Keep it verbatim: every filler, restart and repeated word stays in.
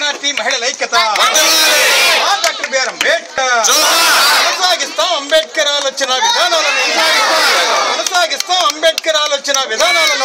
జాతి మహిళల ఐక్యత డాక్టర్ బిఆర్ అంబేద్కర్ కొనసాగిస్తాం అంబేద్కర్ ఆలోచన విధానాలను కొనసాగిస్తాం అంబేద్కర్ ఆలోచన విధానాలను